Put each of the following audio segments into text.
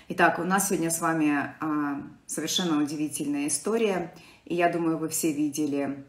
Итак, у нас сегодня с вами совершенно удивительная история, и я думаю, вы все видели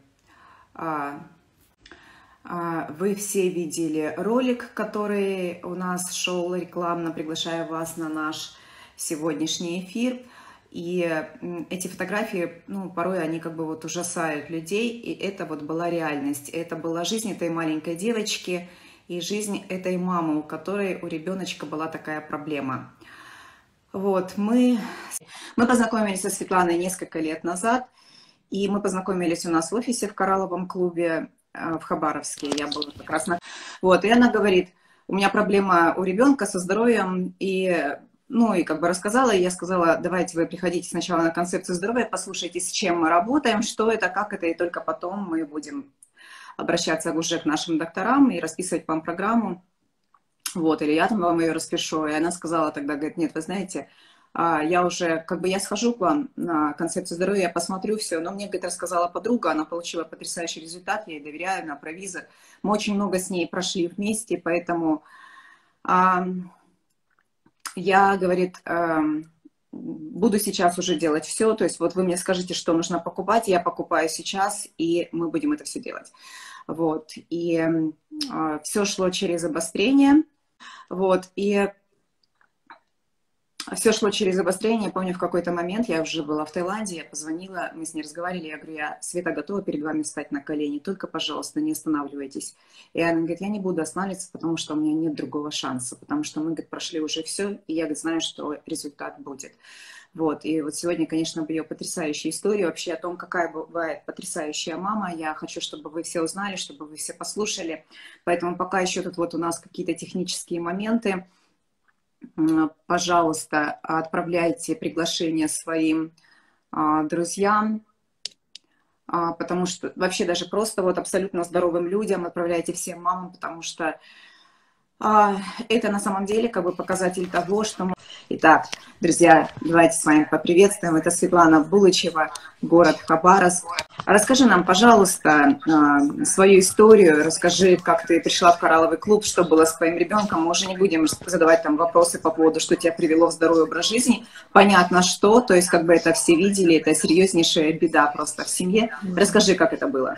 ролик, который у нас шел рекламно. Приглашаю вас на наш сегодняшний эфир. И эти фотографии, порой они как бы вот ужасают людей, и это вот была реальность. Это была жизнь этой маленькой девочки и жизнь этой мамы, у которой у ребеночка была такая проблема. Вот, мы познакомились со Светланой несколько лет назад, и мы познакомились у нас в офисе в Коралловом клубе в Хабаровске. Я была как раз на... Вот, и она говорит, у меня проблема у ребенка со здоровьем, и как бы рассказала, и я сказала, давайте вы приходите сначала на концепцию здоровья, послушайте, с чем мы работаем, что это, как это, и только потом мы будем обращаться уже к нашим докторам и расписывать вам программу. Вот, или я там вам ее распишу. И она сказала тогда, говорит, нет, вы знаете, я уже, я схожу к вам на концепцию здоровья, я посмотрю все. Но мне, говорит, рассказала подруга, она получила потрясающий результат, я ей доверяю, на провизор. Мы очень много с ней прошли вместе, поэтому я, говорит, буду сейчас уже делать все. То есть вот вы мне скажите, что нужно покупать, я покупаю сейчас, и мы будем это все делать. Вот, и все шло через обострение. Вот, и все шло через обострение. Я помню, в какой-то момент, я уже была в Таиланде, я позвонила, мы с ней разговаривали, я говорю, Света, готова перед вами встать на колени, только, пожалуйста, не останавливайтесь. И она говорит, я не буду останавливаться, потому что у меня нет другого шанса, потому что мы, говорит, прошли уже все, и я, говорит, знаю, что результат будет. Вот, и вот сегодня, конечно, ее потрясающая история вообще о том, какая бывает потрясающая мама. Я хочу, чтобы вы все узнали, чтобы вы все послушали. Поэтому пока еще тут вот у нас какие-то технические моменты, пожалуйста, отправляйте приглашение своим друзьям, потому что вообще даже просто вот абсолютно здоровым людям отправляйте всем мамам, потому что это на самом деле как бы показатель того, что мы... Итак, друзья, давайте с вами поприветствуем. Это Светлана Булычева, город Хабаровск. Расскажи нам, пожалуйста, свою историю. Расскажи, как ты пришла в Коралловый клуб, что было с твоим ребенком. Мы уже не будем задавать там вопросы по поводу, что тебя привело в здоровый образ жизни. Понятно, что. То есть как бы это все видели, это серьезнейшая беда просто в семье. Расскажи, как это было.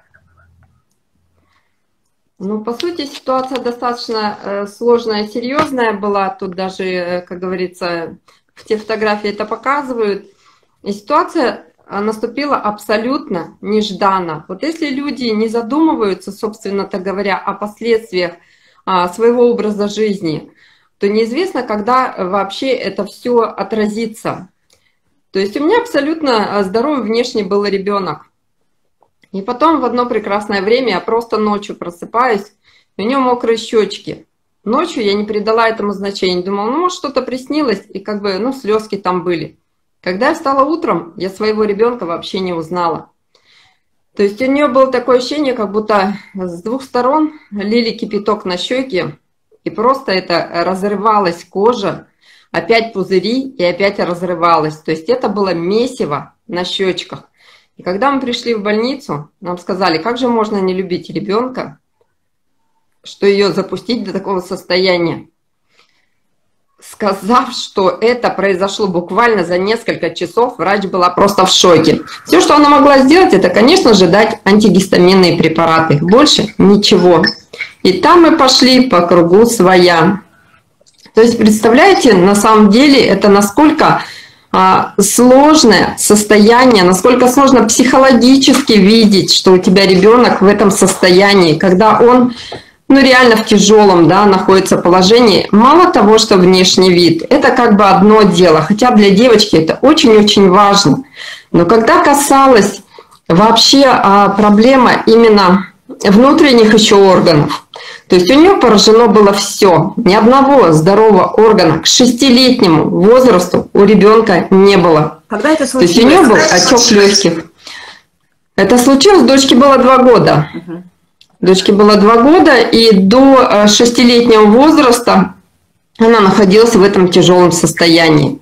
По сути, ситуация достаточно сложная и серьезная была. Тут даже, как говорится, в те фотографии это показывают. И ситуация наступила абсолютно нежданно. Вот если люди не задумываются, собственно-то говоря, о последствиях своего образа жизни, то неизвестно, когда вообще это все отразится. То есть у меня абсолютно здоровый внешне был ребенок. И потом в одно прекрасное время я просто ночью просыпаюсь, у него мокрые щечки. Ночью я не придала этому значения, думала, может что-то приснилось, и как бы, слезки там были. Когда я встала утром, я своего ребенка вообще не узнала. То есть у нее было такое ощущение, как будто с двух сторон лили кипяток на щеки, и просто это разрывалась кожа, опять пузыри, и опять разрывалась. То есть это было месиво на щечках. И когда мы пришли в больницу, нам сказали, как же можно не любить ребенка, что ее запустить до такого состояния. Сказав, что это произошло буквально за несколько часов, врач была просто в шоке. Все, что она могла сделать, это, конечно же, дать антигистаминные препараты. Больше ничего. И там мы пошли по кругу своя. То есть, представляете, на самом деле, это насколько... сложное состояние, насколько сложно психологически видеть, что у тебя ребенок в этом состоянии, когда он реально в тяжелом находится положении. Мало того, что внешний вид, это как бы одно дело, хотя для девочки это очень-очень важно. Но когда касалось вообще проблема именно внутренних еще органов, то есть у нее поражено было все. Ни одного здорового органа к 6-летнему возрасту у ребенка не было. Когда это случилось? То есть у нее был отек легких. Это случилось, дочке было 2 года. Дочке было 2 года, и до 6-летнего возраста она находилась в этом тяжелом состоянии.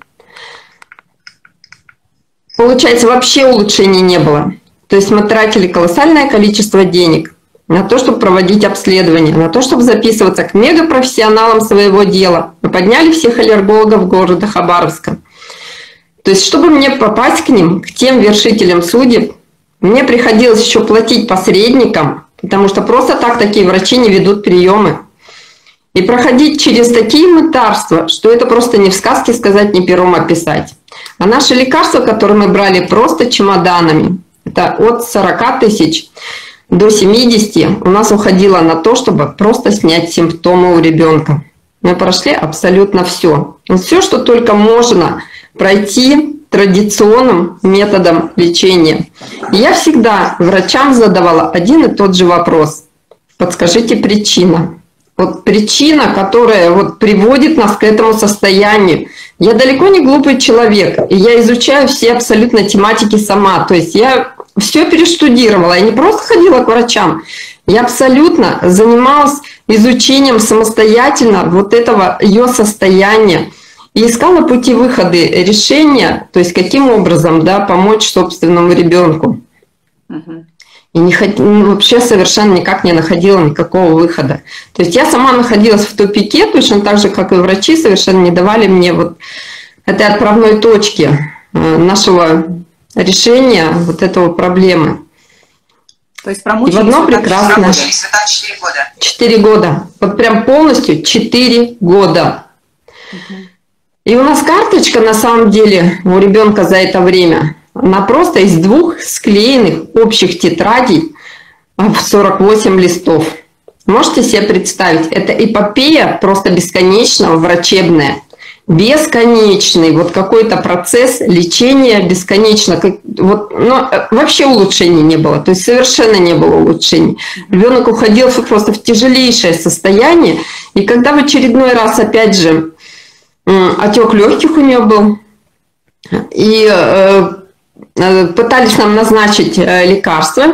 Получается, вообще улучшений не было. То есть мы тратили колоссальное количество денег. на то, чтобы проводить обследования, на то, чтобы записываться к мегапрофессионалам своего дела. Мы подняли всех аллергологов города Хабаровска. То есть, чтобы мне попасть к ним, к тем вершителям судеб, мне приходилось еще платить посредникам, потому что просто так такие врачи не ведут приемы. И проходить через такие мытарства, что это просто не в сказке сказать, не пером описать. А наши лекарства, которые мы брали просто чемоданами, это от 40 тысяч до 70, у нас уходило на то, чтобы просто снять симптомы у ребенка. Мы прошли абсолютно все. Все, что только можно пройти традиционным методом лечения. И я всегда врачам задавала один и тот же вопрос. Подскажите причину. Вот причина, которая вот приводит нас к этому состоянию. Я далеко не глупый человек, и я изучаю все абсолютно тематики сама. То есть я все перештудировала, я не просто ходила к врачам, я абсолютно занималась изучением самостоятельно вот этого ее состояния и искала пути выхода, решения, то есть каким образом, да, помочь собственному ребенку. И вообще совершенно никак не находила никакого выхода. То есть я сама находилась в тупике, точно так же, как и врачи совершенно не давали мне вот этой отправной точки нашего решения вот этого проблемы. То есть и в одно прекрасное... 4 года. 4 года. Вот прям полностью 4 года. И у нас карточка, на самом деле, у ребенка за это время, она просто из 2 склеенных общих тетрадей в 48 листов. Можете себе представить? Это эпопея просто бесконечного, врачебная. Бесконечный вот какой-то процесс лечения бесконечно. Вообще улучшений не было. То есть совершенно не было улучшений. Ребенок уходил просто в тяжелейшее состояние. И когда в очередной раз, опять же, отек легких у нее был, и пытались нам назначить лекарства,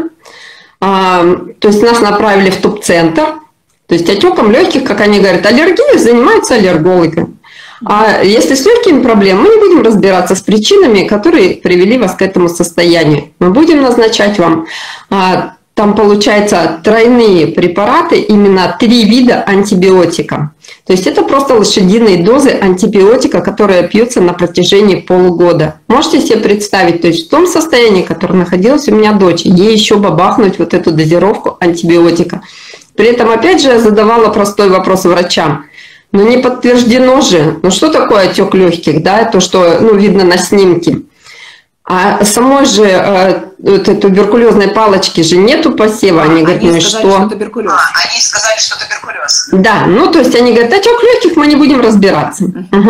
то есть нас направили в тубцентр. То есть отеком легких, как они говорят, аллергией занимаются аллергологи. А если с легкими проблемами, мы не будем разбираться с причинами, которые привели вас к этому состоянию. Мы будем назначать вам, там получается тройные препараты, именно 3 вида антибиотика. То есть это просто лошадиные дозы антибиотика, которые пьются на протяжении полугода. Можете себе представить, то есть в том состоянии, в котором находилась у меня дочь, ей еще бабахнуть вот эту дозировку антибиотика. При этом, опять же, я задавала простой вопрос врачам. Но не подтверждено же, что такое отек легких, да, то, что видно на снимке. А самой же туберкулезной палочки же нету посева. Они говорят, они сказали, что туберкулез. Они сказали, что туберкулез. Да, то есть они говорят, отек легких мы не будем разбираться.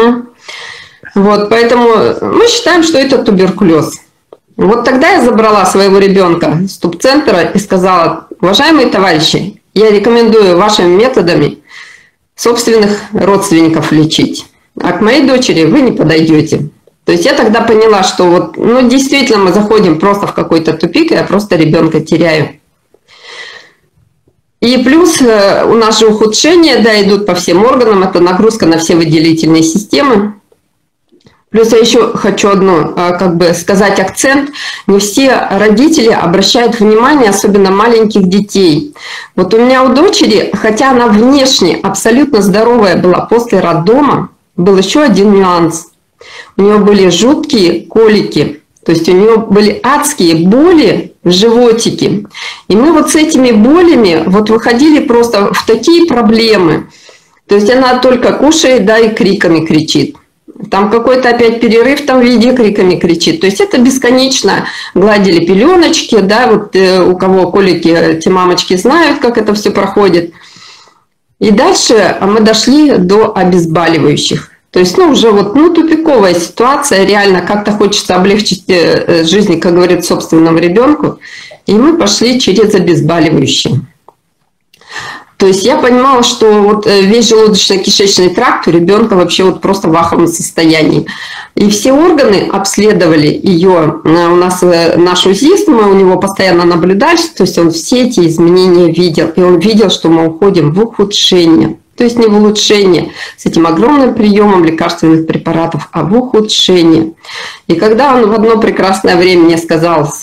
Вот, поэтому мы считаем, что это туберкулез. Вот тогда я забрала своего ребенка с тубцентра и сказала, уважаемые товарищи, я рекомендую вашими методами собственных родственников лечить. А к моей дочери вы не подойдете. То есть я тогда поняла, что действительно мы заходим просто в какой-то тупик, и я просто ребенка теряю. И плюс у нас же ухудшения, идут по всем органам, это нагрузка на все выделительные системы. Плюс я еще хочу сказать акцент. Не все родители обращают внимание, особенно маленьких детей. Вот у меня у дочери, хотя она внешне абсолютно здоровая была после роддома, был еще один нюанс. У нее были жуткие колики, то есть у нее были адские боли в животике. И мы с этими болями выходили просто в такие проблемы. То есть она только кушает, и криками кричит. Там какой-то опять перерыв в виде, криками кричит. То есть это бесконечно гладили пеленочки, у кого колики, те мамочки знают, как это все проходит. И дальше мы дошли до обезболивающих. То есть, уже тупиковая ситуация, реально как-то хочется облегчить жизнь, как говорит, собственному ребенку. И мы пошли через обезболивающие. То есть я понимала, что весь желудочно-кишечный тракт у ребенка вообще просто в аховом состоянии. И все органы обследовали ее. У нас наш УЗИст, мы у него постоянно наблюдали, то есть он все эти изменения видел. И он видел, что мы уходим в ухудшение. То есть не в улучшение с этим огромным приемом лекарственных препаратов, а в ухудшение. И когда он в одно прекрасное время мне сказал: Свет,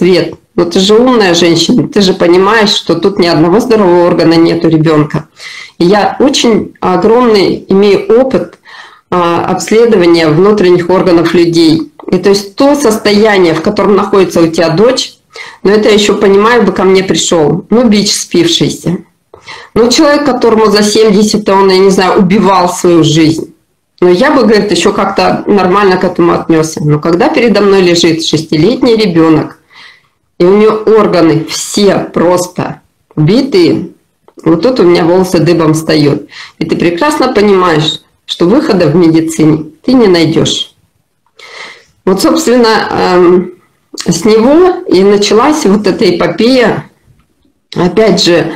ну ты же умная женщина, ты же понимаешь, что тут ни одного здорового органа нет у ребенка. И я очень огромный имею опыт обследования внутренних органов людей. И то есть то состояние, в котором находится у тебя дочь, но это я еще понимаю, бы ко мне пришел, ну бич спившийся. Ну человек, которому за 70, он, я не знаю, убивал свою жизнь. Но я бы, говорит, еще как-то нормально к этому отнесся. Но когда передо мной лежит 6-летний ребенок, и у нее органы все просто битые, вот тут у меня волосы дыбом встают. И ты прекрасно понимаешь, что выхода в медицине ты не найдешь. Вот, собственно, с него и началась вот эта эпопея, опять же,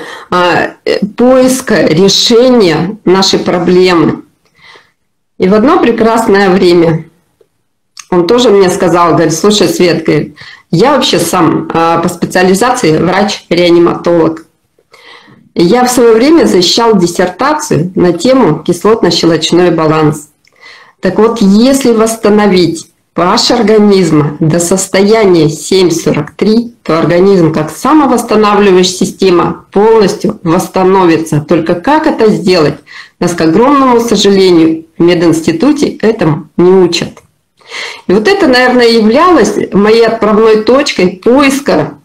поиска решения нашей проблемы. И в одно прекрасное время он тоже мне сказал, говорит, слушай, Свет, говорит, я вообще сам по специализации врач-реаниматолог. Я в свое время защищал диссертацию на тему кислотно-щелочной баланс. Так вот, если восстановить pH организма до состояния 7,43, то организм как самовосстанавливающая система полностью восстановится. Только как это сделать? Нас, к огромному сожалению, в мединституте этому не учат. И вот это, наверное, являлось моей отправной точкой поиска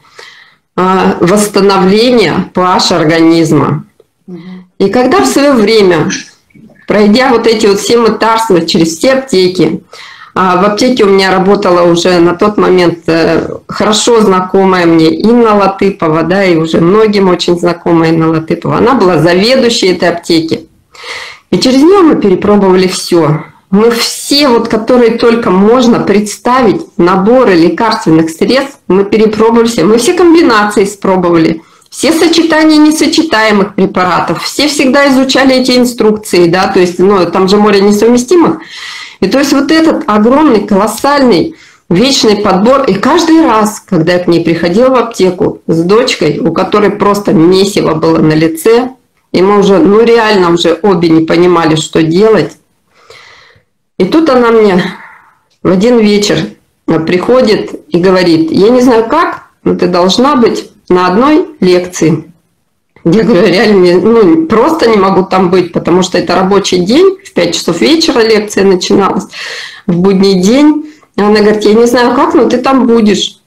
восстановления pH организма. И когда в свое время, пройдя вот эти вот все мытарства через все аптеки, в аптеке у меня работала уже на тот момент хорошо знакомая мне Инна Латыпова, да, и уже многим очень знакомая Инна Латыпова. Она была заведующей этой аптеки. И через нее мы перепробовали все. Мы все, вот, которые только можно представить, наборы лекарственных средств, мы перепробовали все. Мы все комбинации испробовали, все сочетания несочетаемых препаратов, все всегда изучали эти инструкции, да, то есть, ну, там же море несовместимых. И то есть вот этот огромный, колоссальный, вечный подбор. И каждый раз, когда я к ней приходила в аптеку с дочкой, у которой просто месиво было на лице, и мы уже, ну реально уже обе не понимали, что делать. И тут она мне в один вечер приходит и говорит, я не знаю как, но ты должна быть на одной лекции. Я говорю, реально, просто не могу там быть, потому что это рабочий день, в 5 часов вечера лекция начиналась, в будний день. Она говорит, я не знаю как, но ты там будешь.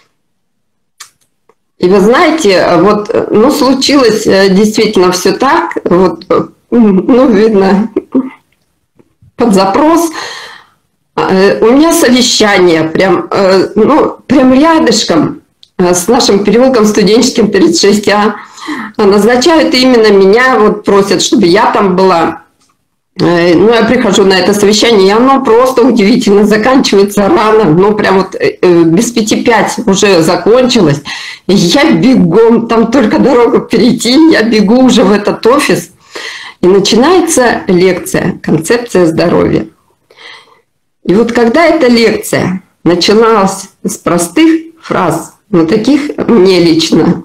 И вы знаете, вот, ну, случилось действительно все так, вот, ну, видно, под запрос. У меня совещание прям, ну, прям рядышком с нашим переулком студенческим 36А. Назначают именно меня, вот просят, чтобы я там была. Ну, я прихожу на это совещание, и оно просто удивительно заканчивается рано, ну, прям вот без 5:05 уже закончилось. И я бегом, там только дорогу перейти, я бегу уже в этот офис. И начинается лекция «Концепция здоровья». И вот когда эта лекция начиналась с простых фраз, но таких мне лично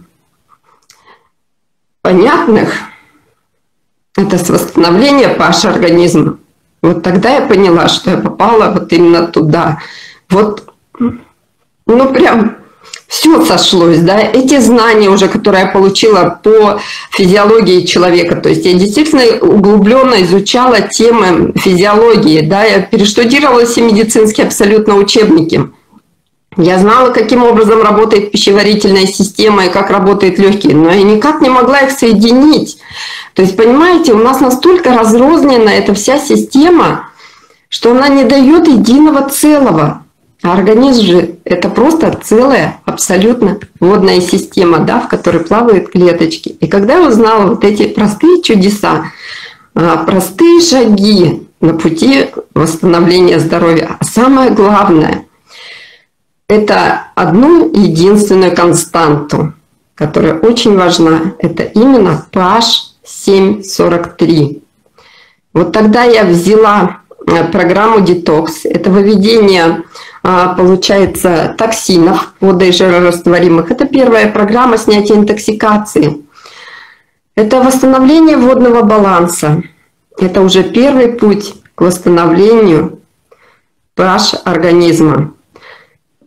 понятных, это с восстановления pH организма. Вот тогда я поняла, что я попала вот именно туда. Вот, ну прям все сошлось, да. Эти знания уже, которые я получила по физиологии человека, то есть я действительно углубленно изучала темы физиологии, да, я перештудировала все медицинские абсолютно учебники. Я знала, каким образом работает пищеварительная система и как работают легкие, но я никак не могла их соединить. То есть, понимаете, у нас настолько разрознена эта вся система, что она не дает единого целого. А организм же это просто целая, абсолютно водная система, да, в которой плавают клеточки. И когда я узнала вот эти простые чудеса, простые шаги на пути восстановления здоровья, а самое главное — это одну единственную константу, которая очень важна, это именно pH 7,43. Вот тогда я взяла программу детокс. Это выведение, получается, токсинов, водорастворимых. Это первая программа снятия интоксикации. Это восстановление водного баланса. Это уже первый путь к восстановлению pH организма.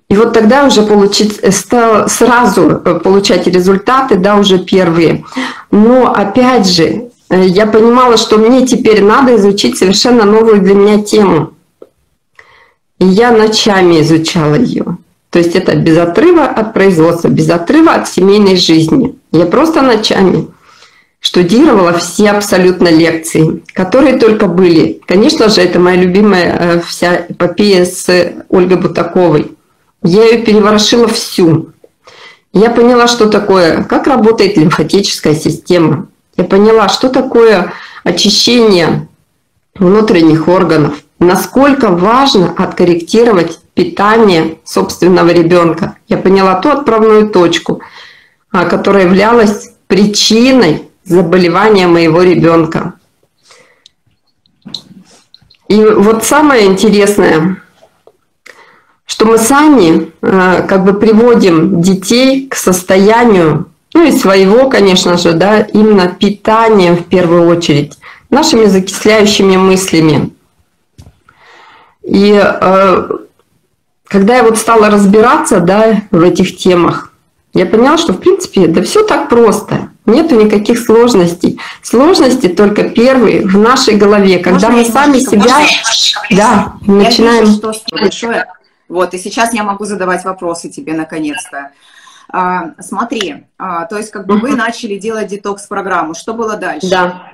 И вот тогда уже стал сразу получать результаты, да, уже первые. Но опять же, я понимала, что мне теперь надо изучить совершенно новую для меня тему. И я ночами изучала ее. То есть это без отрыва от производства, без отрыва от семейной жизни. Я просто ночами штудировала все абсолютно лекции, которые только были. Конечно же, это моя любимая вся эпопея с Ольгой Бутаковой. Я ее переворошила всю. Я поняла, что такое, как работает лимфатическая система. Я поняла, что такое очищение внутренних органов. Насколько важно откорректировать питание собственного ребенка. Я поняла ту отправную точку, которая являлась причиной заболевания моего ребенка. И вот самое интересное, что мы сами как бы приводим детей к состоянию, ну и своего, конечно же, да, именно питания в первую очередь, нашими закисляющими мыслями. И когда я вот стала разбираться, да, в этих темах, я поняла, что в принципе да все так просто, нету никаких сложностей. Сложности только первые в нашей голове, когда мы сами себя, да, начинаем. Вижу, что большое. Вот, и сейчас я могу задавать вопросы тебе наконец-то. Смотри, то есть как бы вы начали делать детокс-программу. Что было дальше? Да.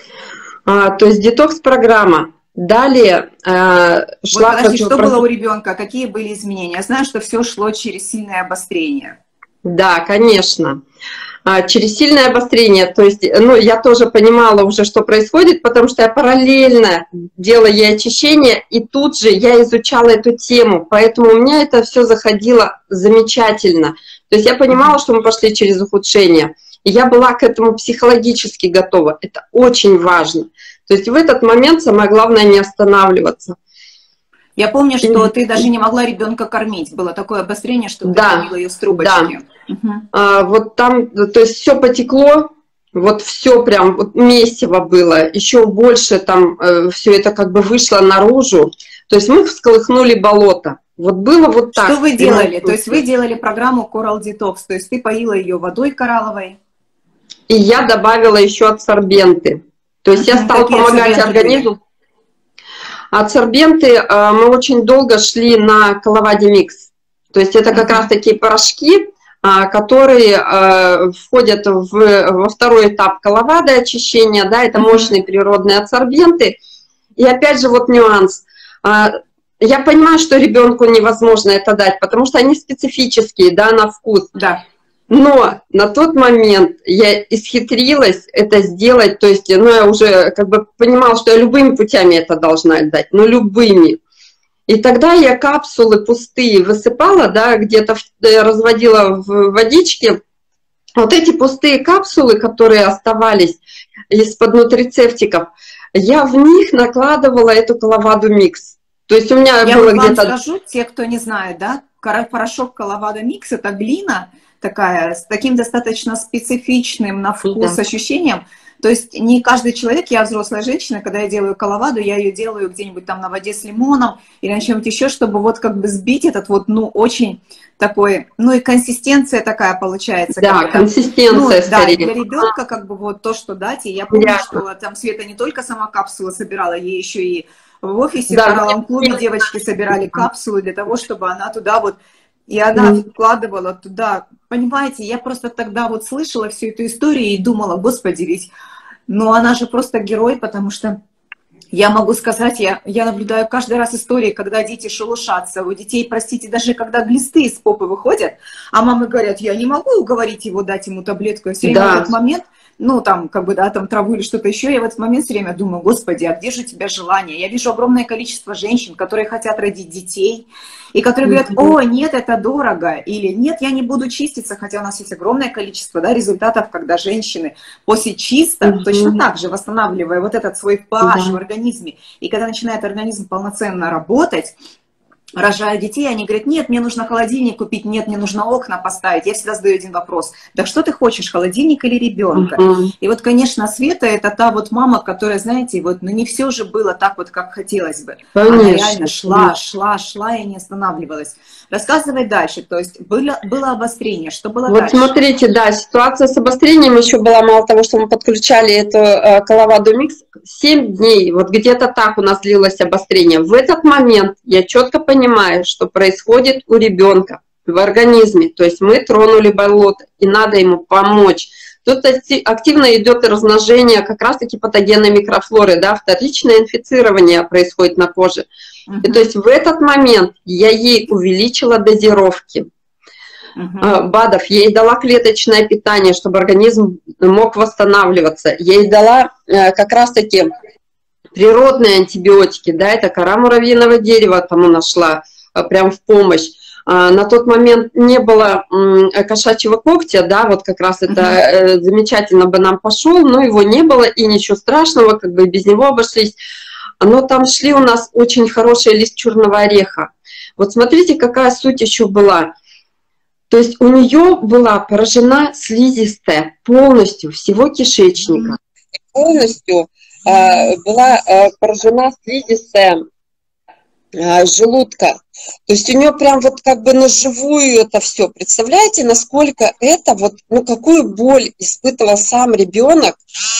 То есть детокс-программа. Далее шла... Вот, подожди, что было у ребенка? Какие были изменения? Я знаю, что все шло через сильное обострение. Да, конечно. Через сильное обострение. То есть, ну, я тоже понимала уже, что происходит, потому что я параллельно делала ей очищение, и тут же я изучала эту тему. Поэтому у меня это все заходило замечательно. То есть я понимала, что мы пошли через ухудшение. И я была к этому психологически готова. Это очень важно. То есть в этот момент самое главное не останавливаться. Я помню, что ты даже не могла ребенка кормить. Было такое обострение, что ты кормила ее с трубочки. Да. Вот там, то есть все потекло, вот все прям вот месиво было. Еще больше там все это как бы вышло наружу. То есть мы всколыхнули болото. Вот было вот так. Что вы делали? То есть вы делали программу Coral Detox, то есть ты поила ее водой коралловой. И я добавила еще адсорбенты. То есть я стала помогать организму. Адсорбенты мы очень долго шли на Коловади Микс. То есть это как раз такие порошки, которые входят во второй этап Коловада очищения. Да, это мощные природные адсорбенты. И опять же вот нюанс. Я понимаю, что ребенку невозможно это дать, потому что они специфические, да, на вкус. Да. Но на тот момент я исхитрилась это сделать, то есть, ну, я уже как бы понимала, что я любыми путями это должна дать, но любыми. И тогда я капсулы пустые высыпала, да, где-то разводила в водичке. Вот эти пустые капсулы, которые оставались из-под нутрицептиков, я в них накладывала эту Коловаду Микс. То есть у меня я было вам где-то... скажу, те, кто не знает, да, порошок Коловада Микс — это глина такая, с таким достаточно специфичным на вкус ощущением. То есть не каждый человек, я взрослая женщина, когда я делаю коловаду, я ее делаю где-нибудь там на воде с лимоном или на чем-нибудь еще, чтобы вот как бы сбить этот вот, ну, очень такой, ну и консистенция такая получается. Да, консистенция, ну, скорее. Да, для ребенка как бы вот то, что дать. И я помню, что там Света не только сама капсулы собирала, ей еще и в офисе в Коралловом клубе девочки собирали капсулы для того, чтобы она туда вот, и она вкладывала туда. Понимаете, я просто тогда вот слышала всю эту историю и думала, господи, ведь, ну она же просто герой, потому что я могу сказать, я наблюдаю каждый раз истории, когда дети шелушатся, у детей, простите, даже когда глисты из попы выходят, а мамы говорят, я не могу уговорить его дать ему таблетку, я все время в этот момент, ну там, как бы, да, там траву или что-то еще, я в этот момент все время думаю, господи, а где же у тебя желание? Я вижу огромное количество женщин, которые хотят родить детей, и которые говорят, о, нет, это дорого, или нет, я не буду чиститься, хотя у нас есть огромное количество, да, результатов, когда женщины после чисток точно так же, восстанавливая вот этот свой pH в организме, и когда начинает организм полноценно работать, рожают детей, они говорят, нет, мне нужно холодильник купить, нет, мне нужно окна поставить. Я всегда задаю один вопрос: да что ты хочешь, холодильник или ребенка? И вот, конечно, Света — это та вот мама, которая, знаете, вот, ну не все же было так вот, как хотелось бы. Конечно. Она реально шла и не останавливалась. Рассказывай дальше, то есть было обострение, что было вот дальше? Смотрите, да, ситуация с обострением еще была, мало того, что мы подключали эту Коловаду Микс, 7 дней, вот где-то так у нас длилось обострение. В этот момент я четко понимаю, что происходит у ребенка в организме, то есть мы тронули болото, и надо ему помочь. Тут активно идет размножение как раз-таки патогенной микрофлоры, да, вторичное инфицирование происходит на коже. И то есть в этот момент я ей увеличила дозировки БАДов, я ей дала клеточное питание, чтобы организм мог восстанавливаться. Я ей дала как раз-таки природные антибиотики, да, это кора муравьиного дерева, тому нашла прям в помощь. На тот момент не было кошачьего когтя, да, вот как раз это замечательно бы нам пошел, но его не было, и ничего страшного, как бы без него обошлись. Но там шли у нас очень хороший лист черного ореха. Вот смотрите, какая суть еще была. То есть у нее была поражена слизистая полностью всего кишечника. Полностью была поражена слизистая желудка. То есть у нее прям вот как бы на живую это все. Представляете, насколько это вот, ну какую боль испытывал сам ребенок,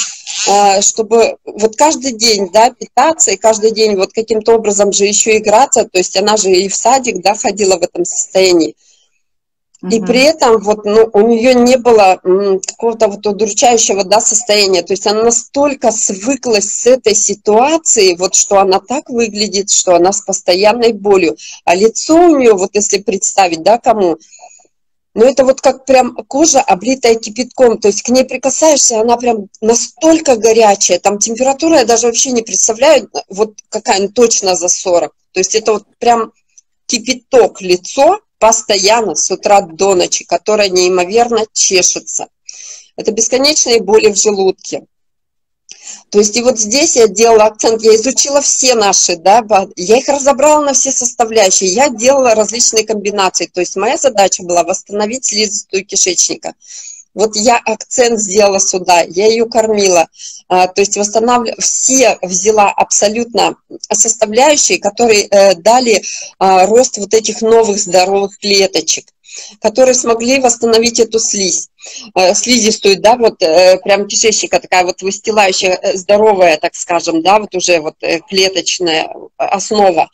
чтобы вот каждый день, да, питаться и каждый день вот каким-то образом же еще играться. То есть она же и в садик, да, ходила в этом состоянии. И при этом вот, ну, у нее не было какого-то вот удручающего, да, состояния. То есть она настолько свыклась с этой ситуацией, вот что она так выглядит, что она с постоянной болью. А лицо у нее, вот если представить, да, кому, ну это вот как прям кожа, облитая кипятком. То есть к ней прикасаешься, она прям настолько горячая. Там температура, я даже вообще не представляю, вот какая, ну, точно за 40. То есть это вот прям кипяток лицо, постоянно с утра до ночи, которая неимоверно чешется. Это бесконечные боли в желудке. То есть и вот здесь я делала акцент, я изучила все наши, да, я их разобрала на все составляющие, я делала различные комбинации. То есть моя задача была восстановить слизистую кишечника. Вот я акцент сделала сюда, я ее кормила, то есть восстанавливала, все взяла абсолютно составляющие, которые дали рост вот этих новых здоровых клеточек, которые смогли восстановить эту слизь, слизистую, да, вот прям кишечника такая вот выстилающая, здоровая, так скажем, да, вот уже вот клеточная основа.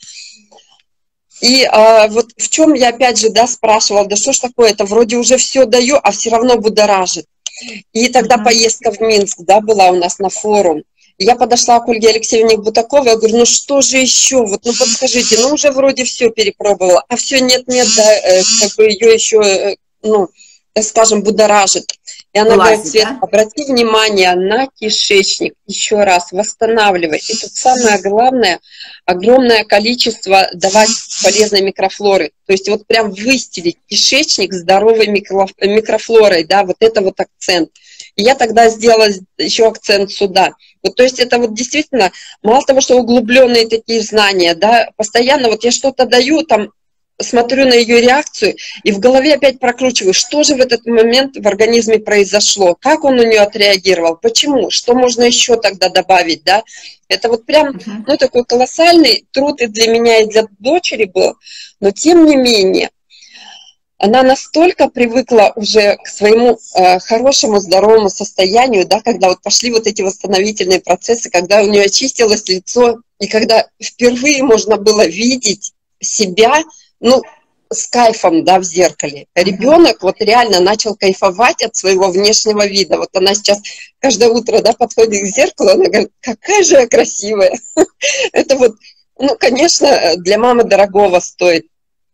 И вот в чем я опять же, да, спрашивала, да что ж такое, это вроде уже все даю, а все равно будоражит. И тогда поездка в Минск, да, была у нас на форум. И я подошла к Ольге Алексеевне Бутаковой, я говорю, ну что же еще, вот, ну подскажите, ну уже вроде все перепробовала, а все нет-нет, да, как бы ее еще, ну, так скажем, будоражит. И она говорит, Свет, обрати внимание на кишечник, еще раз, восстанавливай. И тут самое главное, огромное количество давать полезной микрофлоры. То есть вот прям выстелить кишечник здоровой микрофлорой, да, вот это вот акцент. И я тогда сделала еще акцент сюда. Вот, то есть это вот действительно, мало того, что углубленные такие знания, да, постоянно вот я что-то даю, там, смотрю на ее реакцию и в голове опять прокручиваю, что же в этот момент в организме произошло, как он у нее отреагировал, почему, что можно еще тогда добавить, да. Это вот прям, ну, такой колоссальный труд и для меня, и для дочери был, но тем не менее, она настолько привыкла уже к своему хорошему, здоровому состоянию, да, когда вот пошли вот эти восстановительные процессы, когда у нее очистилось лицо, и когда впервые можно было видеть себя, ну, с кайфом, да, в зеркале. Ребенок вот реально начал кайфовать от своего внешнего вида. Вот она сейчас каждое утро, да, подходит к зеркалу, она говорит, какая же я красивая. Это вот, ну, конечно, для мамы дорогого стоит.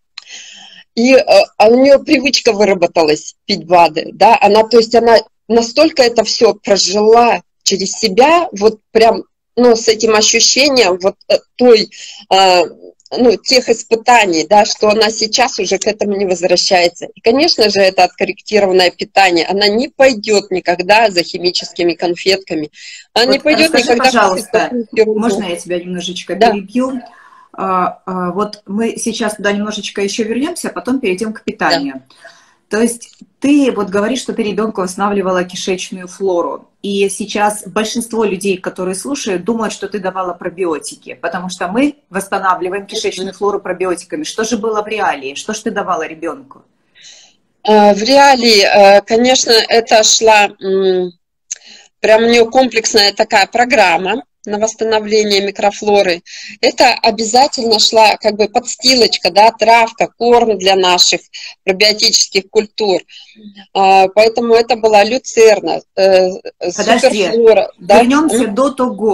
И у нее привычка выработалась пить БАДы, да, она, то есть она настолько это все прожила через себя, вот прям, ну, с этим ощущением вот той, ну, тех испытаний, да, что она сейчас уже к этому не возвращается. И, конечно же, это откорректированное питание. Она не пойдет никогда за химическими конфетками. Она вот не пойдет никогда... Пожалуйста, можно я тебя немножечко перебью? вот мы сейчас туда немножечко еще вернемся, а потом перейдем к питанию. То есть ты вот говоришь, что ты ребенку восстанавливала кишечную флору. И сейчас большинство людей, которые слушают, думают, что ты давала пробиотики, потому что мы восстанавливаем кишечную флору пробиотиками. Что же было в реалии? Что же ты давала ребенку? В реалии, конечно, это шла, прям у нее комплексная такая программа на восстановление микрофлоры. Это обязательно шла как бы подстилочка, да, травка, корм для наших пробиотических культур. Поэтому это была люцерна, суперфлора. Вернемся до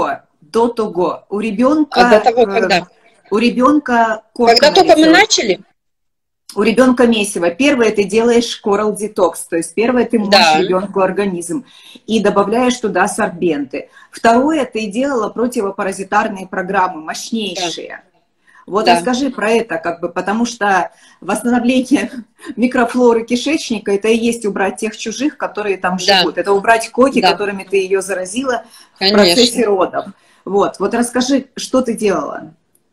того. У ребенка... до того, когда? У ребенка... Когда только мы начали? У ребенка месиво. Первое, ты делаешь Coral Detox, то есть первое, ты моешь ребенку организм и добавляешь туда сорбенты. Второе, ты делала противопаразитарные программы, мощнейшие. Вот расскажи про это, как бы, потому что восстановление микрофлоры кишечника, это и есть убрать тех чужих, которые там живут. Это убрать коки, которыми ты ее заразила в процессе родов. Вот расскажи, что ты делала?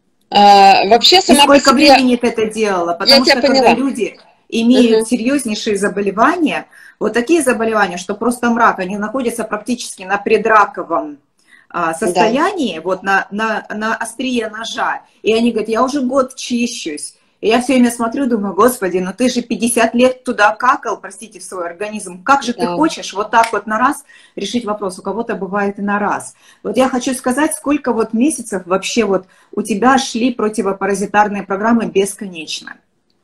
Вообще, сама сколько времени ты это делала? Потому что когда люди имеют серьезнейшие заболевания, вот такие заболевания, что просто мрак, они находятся практически на предраковом состоянии, вот на острие ножа, и они говорят, я уже год чищусь. И я все время смотрю, думаю, господи, ну ты же 50 лет туда какал, простите, в свой организм. Как же ты хочешь вот так вот на раз решить вопрос? У кого-то бывает и на раз. Вот я хочу сказать, сколько вот месяцев вообще вот у тебя шли противопаразитарные программы бесконечно?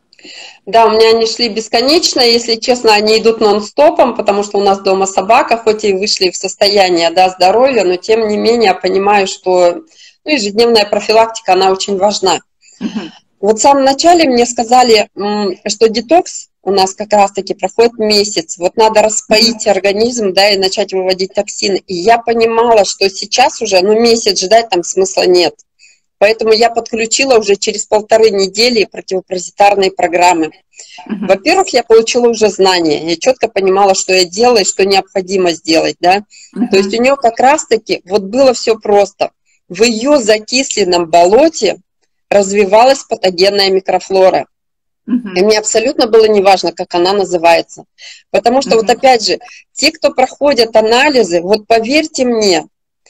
Да, у меня они шли бесконечно, если честно, они идут нон-стопом, потому что у нас дома собака, хоть и вышли в состояние здоровья, но тем не менее я понимаю, что ежедневная профилактика, она очень важна. Вот в самом начале мне сказали, что детокс у нас как раз-таки проходит месяц. Вот надо распоить организм, да, и начать выводить токсины. И я понимала, что сейчас уже, месяц ждать там смысла нет. Поэтому я подключила уже через 1,5 недели противопаразитарные программы. Во-первых, я получила уже знания. Я четко понимала, что я делаю, что необходимо сделать, да. То есть у нее как раз-таки вот было все просто. В ее закисленном болоте развивалась патогенная микрофлора. И мне абсолютно было неважно, как она называется. Потому что вот опять же, те, кто проходят анализы, вот поверьте мне,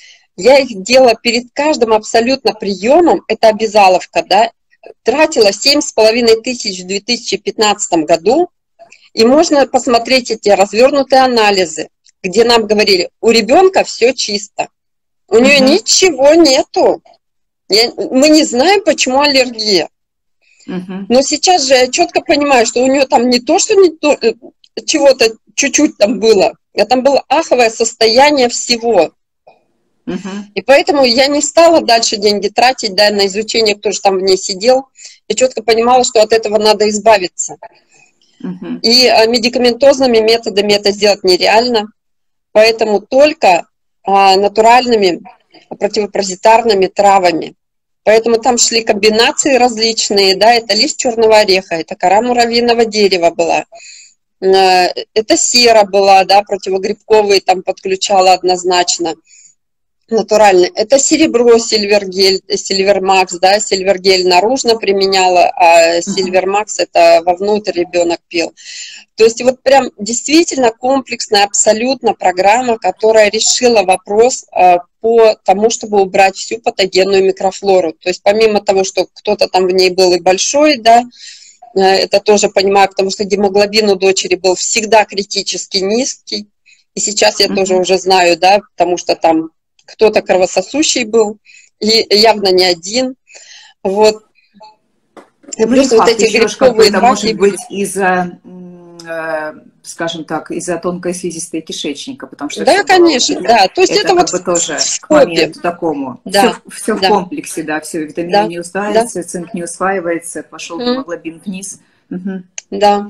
я их делала перед каждым абсолютно приемом, это обязаловка, да, тратила 7,5 тысяч в 2015 году, и можно посмотреть эти развернутые анализы, где нам говорили, у ребенка все чисто, у нее ничего нету. Мы не знаем, почему аллергия. Но сейчас же я четко понимаю, что у нее там не то, что чего-то чуть-чуть там было, а там было аховое состояние всего. И поэтому я не стала дальше деньги тратить, да, на изучение, кто же там в ней сидел. Я четко понимала, что от этого надо избавиться. И медикаментозными методами это сделать нереально. Поэтому только натуральными противопаразитарными травами. Поэтому там шли комбинации различные, да, это лист черного ореха, это кора муравьиного дерева была, это сера была, да, противогрибковые там подключала однозначно, натуральный. Это серебро, сильвергель, сильвермакс, да, сильвергель наружно применяла, а сильвермакс это вовнутрь ребенок пил. То есть вот прям действительно комплексная абсолютно программа, которая решила вопрос по тому, чтобы убрать всю патогенную микрофлору. То есть помимо того, что кто-то там в ней был и большой, да, это тоже понимаю, потому что гемоглобин у дочери был всегда критически низкий. И сейчас я тоже уже знаю, да, потому что там кто-то кровососущий был, и явно не один. Вот. И плюс вот эти грибковые это может быть из-за, скажем так, из-за тонкой слизистой кишечника, потому что да, конечно, да. То есть это вот тоже к моменту такому. Да. Все в комплексе, да, все витамины не усваиваются, цинк не усваивается, пошел гемоглобин вниз. Да.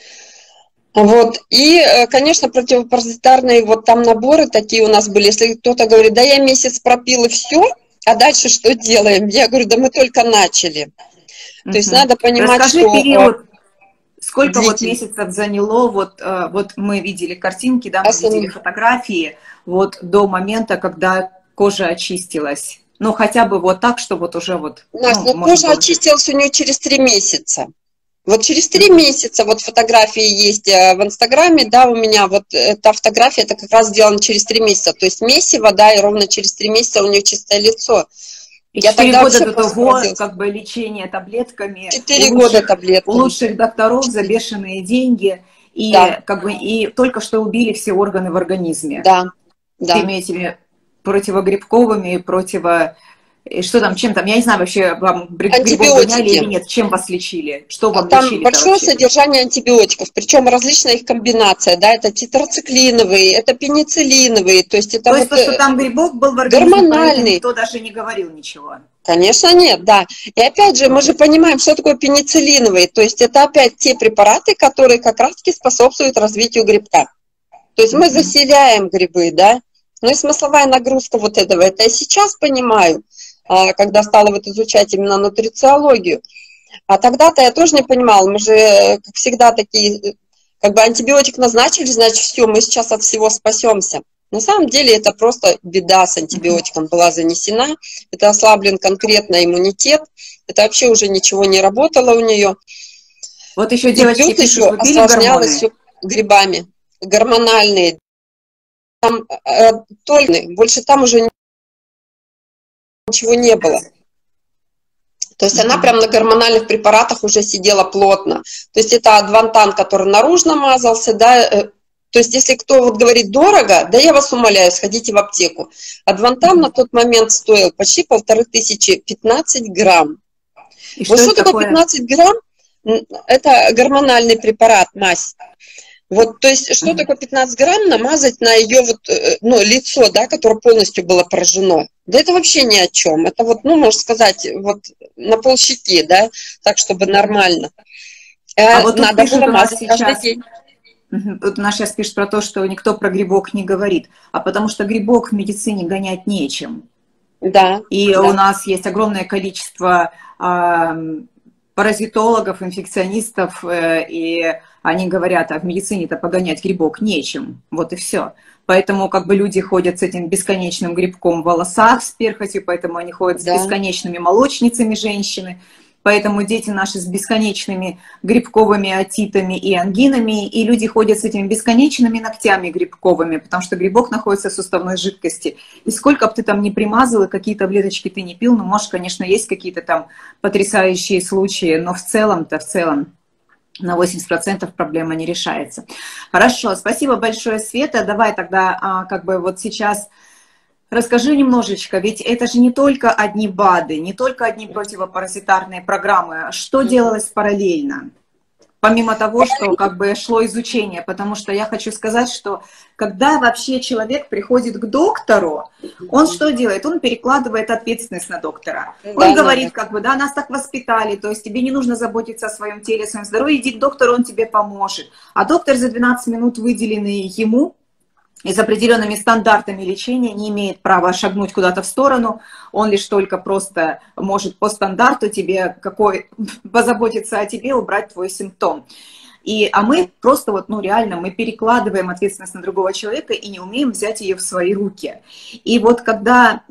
Вот, и, конечно, противопаразитарные вот там наборы такие у нас были. Если кто-то говорит, да я месяц пропил и все, а дальше что делаем? Я говорю, да мы только начали. То есть надо понимать, расскажи что... период, сколько вот месяцев заняло, вот мы видели картинки, да, мы видели фотографии, вот до момента, когда кожа очистилась. Ну, хотя бы вот так, что вот уже вот... Настя, ну, кожа очистилась у нее через 3 месяца. Вот через 3 месяца, вот фотографии есть в Инстаграме, да, у меня вот та фотография, это как раз сделано через 3 месяца. То есть месиво, да, и ровно через 3 месяца у нее чистое лицо. И 4 года до того, как бы, лечение таблетками. 4 года таблетками. У лучших докторов за бешеные деньги. И, да. как бы, и только что убили все органы в организме. Да, да. Теми этими противогрибковыми, и что там, чем там, я не знаю, вообще вам грибов гоняли или нет, чем вас лечили, что вам там лечили? Там большое содержание антибиотиков, причем различная их комбинация, да, это тетрациклиновые, это пенициллиновые, то есть это то, вот, то, что там грибок был в организме, гормональный. Никто даже не говорил ничего. Конечно, нет, да. И опять же, мы же понимаем, что такое пенициллиновые, то есть это опять те препараты, которые как раз-таки способствуют развитию грибка. То есть мы заселяем грибы, да, ну и смысловая нагрузка вот этого, это я сейчас понимаю, когда стала вот изучать именно нутрициологию. А тогда-то я тоже не понимала, мы же, как всегда, такие, как бы антибиотик назначили, значит, все, мы сейчас от всего спасемся. На самом деле это просто беда с антибиотиком была занесена, это ослаблен конкретно иммунитет, это вообще уже ничего не работало у нее. Вот еще девочки еще осложнялось все грибами, гормональные, там больше там уже ничего не было. То есть она прям на гормональных препаратах уже сидела плотно. То есть это адвантан, который наружно мазался, да. То есть если кто вот говорит дорого, да я вас умоляю, сходите в аптеку. Адвантан на тот момент стоил почти 1500, 15 грамм. И вот что такое 15 грамм? Это гормональный препарат, мазь. Вот, то есть, что такое 15 грамм намазать на ее вот, ну, лицо, да, которое полностью было поражено? Да это вообще ни о чем. Это вот, ну, можно сказать, вот на полщеки, да, так, чтобы нормально. А вот надо было мазать каждый день. Тут у нас сейчас пишет про то, что никто про грибок не говорит, а потому что грибок в медицине гонять нечем. Да. И у нас есть огромное количество паразитологов, инфекционистов, и они говорят, а в медицине-то погонять грибок нечем, вот и все. Поэтому как бы люди ходят с этим бесконечным грибком в волосах, с перхотью, поэтому они ходят с бесконечными молочницами женщины, поэтому дети наши с бесконечными грибковыми отитами и ангинами, и люди ходят с этими бесконечными ногтями грибковыми, потому что грибок находится в суставной жидкости. И сколько бы ты там ни примазал, и какие таблеточки ты не пил, ну, может, конечно, есть какие-то там потрясающие случаи, но в целом-то, на 80% проблема не решается. Хорошо, спасибо большое, Света. Давай тогда как бы вот сейчас расскажи немножечко, ведь это же не только одни БАДы, не только одни противопаразитарные программы. Что делалось параллельно? Помимо того, что как бы шло изучение, потому что я хочу сказать, что когда вообще человек приходит к доктору, он что делает? Он перекладывает ответственность на доктора. Он говорит, как бы, да, нас так воспитали, то есть тебе не нужно заботиться о своем теле, о своем здоровье, иди к доктору, он тебе поможет. А доктор за 12 минут, выделенные ему, и с определенными стандартами лечения не имеет права шагнуть куда-то в сторону, он лишь только просто может по стандарту тебе позаботиться о тебе, убрать твой симптом. А мы просто вот, ну реально, мы перекладываем ответственность на другого человека и не умеем взять ее в свои руки. И вот когда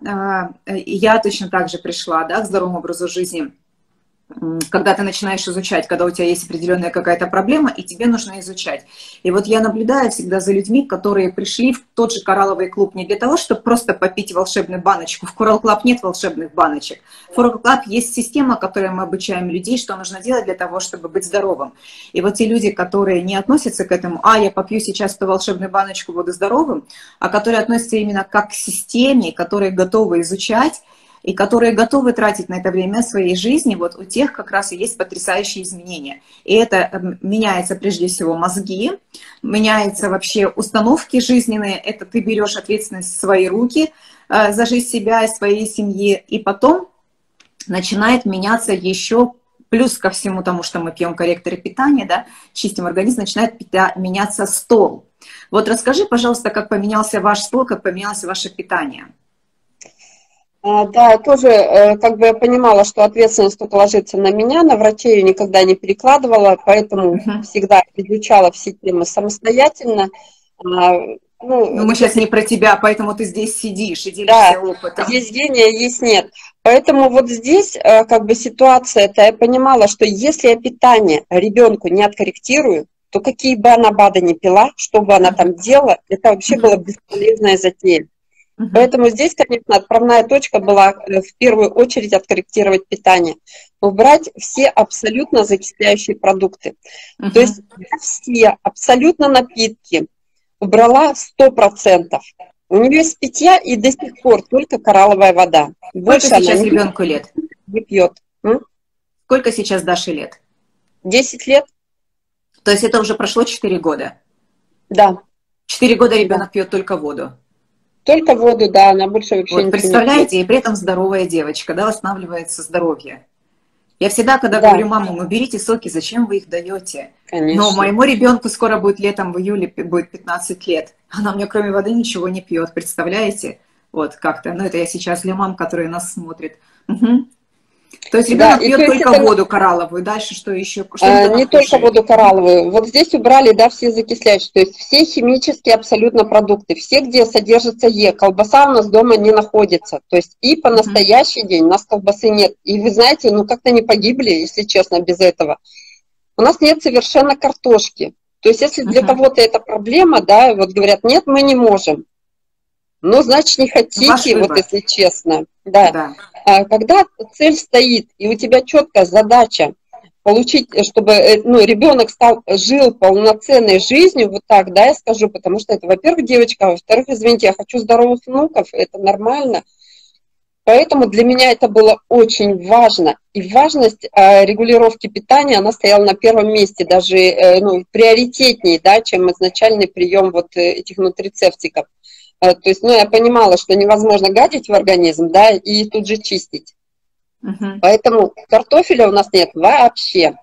я точно так же пришла, да, к здоровому образу жизни, когда ты начинаешь изучать, когда у тебя есть определенная какая-то проблема, и тебе нужно изучать. И вот я наблюдаю всегда за людьми, которые пришли в тот же коралловый клуб не для того, чтобы просто попить волшебную баночку. В Coral Club нет волшебных баночек. В Coral Club есть система, которой мы обучаем людей, что нужно делать для того, чтобы быть здоровым. И вот те люди, которые не относятся к этому, я попью сейчас эту волшебную баночку, буду здоровым, а которые относятся именно как к системе, которые готовы изучать, и которые готовы тратить на это время своей жизни, вот у тех как раз и есть потрясающие изменения. И это меняется прежде всего мозги, меняются вообще установки жизненные, это ты берешь ответственность в свои руки за жизнь себя и своей семьи, и потом начинает меняться еще, плюс ко всему тому, что мы пьем корректоры питания, да, чистим организм, начинает меняться стол. Вот расскажи, пожалуйста, как поменялся ваш стол, как поменялось ваше питание. Да, тоже как бы я понимала, что ответственность тут ложится на меня, на врачей ее никогда не перекладывала, поэтому всегда изучала все темы самостоятельно. Ну, мы сейчас не про тебя, поэтому ты здесь сидишь и делишься да, опытом. есть гения, есть нет. Поэтому вот здесь как бы ситуация-то, я понимала, что если я питание ребенку не откорректирую, то какие бы она БАДы ни пила, что бы она там делала, это вообще была бесполезная затея. Поэтому здесь, конечно, отправная точка была в первую очередь откорректировать питание. Убрать все абсолютно закисляющие продукты. То есть все абсолютно напитки убрала 100%. У нее из питья и до сих пор только коралловая вода. Больше сколько сейчас ребенку лет? Не пьет. Сколько сейчас Даше лет? 10 лет. То есть это уже прошло 4 года? Да. 4 года ребенок пьет только воду? Только воду, да, она больше вообще вот, ничего представляете, не пьет. И при этом здоровая девочка, да, восстанавливается здоровье. Я всегда, когда говорю, маму, ну берите соки, зачем вы их даете? Конечно. Но моему ребенку скоро будет летом, в июле будет 15 лет. Она мне кроме воды ничего не пьет, представляете? Вот как-то. Ну это я сейчас для мам, которые нас смотрят. Угу. То есть ребенок пьет только воду коралловую. Дальше что еще? Что не только воду коралловую. Вот здесь убрали, да, все закисляющие. То есть все химические абсолютно продукты. Все, где содержится Е. Колбаса у нас дома не находится. То есть и по настоящий день у нас колбасы нет. И вы знаете, ну как-то не погибли, если честно, без этого. У нас нет совершенно картошки. То есть если для кого-то это проблема, да, вот говорят, нет, мы не можем. Ну, значит, не хотите, вот если честно. Да. Когда цель стоит, и у тебя четкая задача получить, чтобы ребенок жил полноценной жизнью, вот так, да, я скажу, потому что это, во-первых, девочка, а во-вторых, извините, я хочу здоровых внуков, это нормально. Поэтому для меня это было очень важно. И важность регулировки питания, она стояла на первом месте, даже приоритетнее, да, чем изначальный прием вот этих нутрицептиков. То есть, я понимала, что невозможно гадить в организм, да, и тут же чистить. Поэтому картофеля у нас нет вообще.